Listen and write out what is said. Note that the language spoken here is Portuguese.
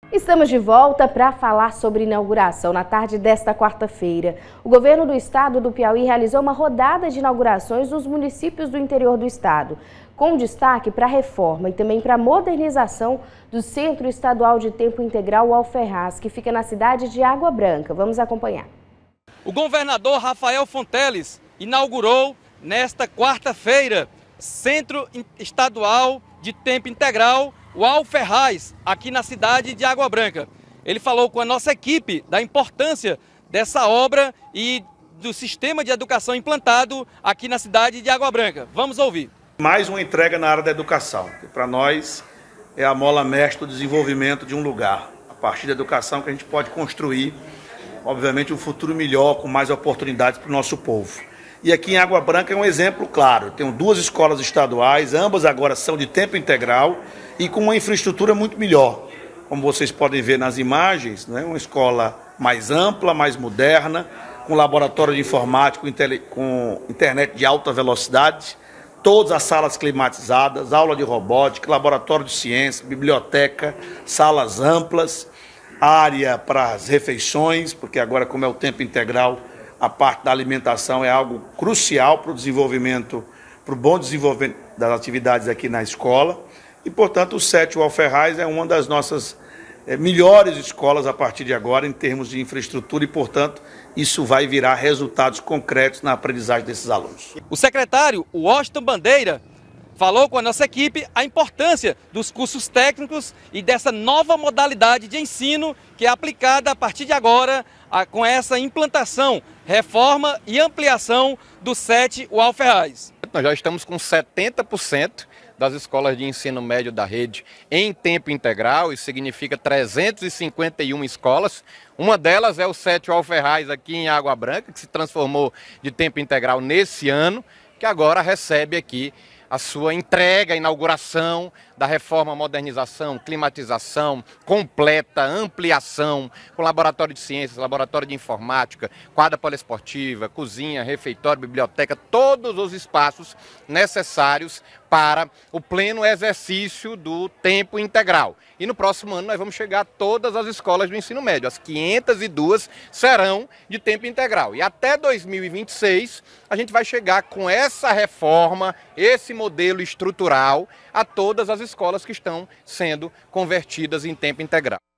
Estamos de volta para falar sobre inauguração. Na tarde desta quarta-feira, o governo do estado do Piauí realizou uma rodada de inaugurações nos municípios do interior do estado, com destaque para a reforma e também para a modernização do Centro Estadual de Tempo Integral Alferraz, que fica na cidade de Água Branca. Vamos acompanhar. O governador Rafael Fonteles inaugurou nesta quarta-feira Centro Estadual de Tempo Integral, o Alferraz, aqui na cidade de Água Branca. Ele falou com a nossa equipe da importância dessa obra e do sistema de educação implantado aqui na cidade de Água Branca. Vamos ouvir. Mais uma entrega na área da educação, que para nós é a mola mestra do desenvolvimento de um lugar. A partir da educação que a gente pode construir, obviamente, um futuro melhor, com mais oportunidades para o nosso povo. E aqui em Água Branca é um exemplo claro. Tem duas escolas estaduais, ambas agora são de tempo integral e com uma infraestrutura muito melhor. Como vocês podem ver nas imagens, né? Uma escola mais ampla, mais moderna, com laboratório de informática, com internet de alta velocidade, todas as salas climatizadas, aula de robótica, laboratório de ciência, biblioteca, salas amplas, área para as refeições, porque agora, como é o tempo integral, a parte da alimentação é algo crucial para o desenvolvimento, para o bom desenvolvimento das atividades aqui na escola. E, portanto, o CET Alferraz é uma das nossas melhores escolas a partir de agora em termos de infraestrutura e, portanto, isso vai virar resultados concretos na aprendizagem desses alunos. O secretário Washington Bandeira falou com a nossa equipe a importância dos cursos técnicos e dessa nova modalidade de ensino que é aplicada a partir de agora com essa implantação, reforma e ampliação do CET Alferraz. Nós já estamos com 70% das escolas de ensino médio da rede em tempo integral, isso significa 351 escolas. Uma delas é o CET Alferraz aqui em Água Branca, que se transformou de tempo integral nesse ano, que agora recebe aqui a sua entrega, a inauguração da reforma, modernização, climatização completa, ampliação, com laboratório de ciências, laboratório de informática, quadra poliesportiva, cozinha, refeitório, biblioteca, todos os espaços necessários para o pleno exercício do tempo integral. E no próximo ano nós vamos chegar a todas as escolas do ensino médio, as 502 serão de tempo integral. E até 2026 a gente vai chegar com essa reforma, esse modelo estrutural, a todas as escolas que estão sendo convertidas em tempo integral.